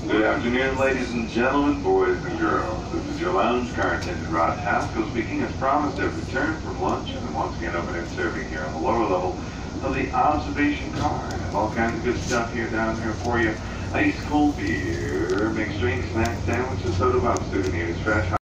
Good afternoon, ladies and gentlemen, boys and girls. This is your lounge car attendant, Rod Haskell, speaking. As promised, I've returned from lunch and once again open and serving here on the lower level of the observation car. And have all kinds of good stuff here down here for you. Ice cold beer, mixed drink, snack, sandwiches, soda pop, souvenirs, fresh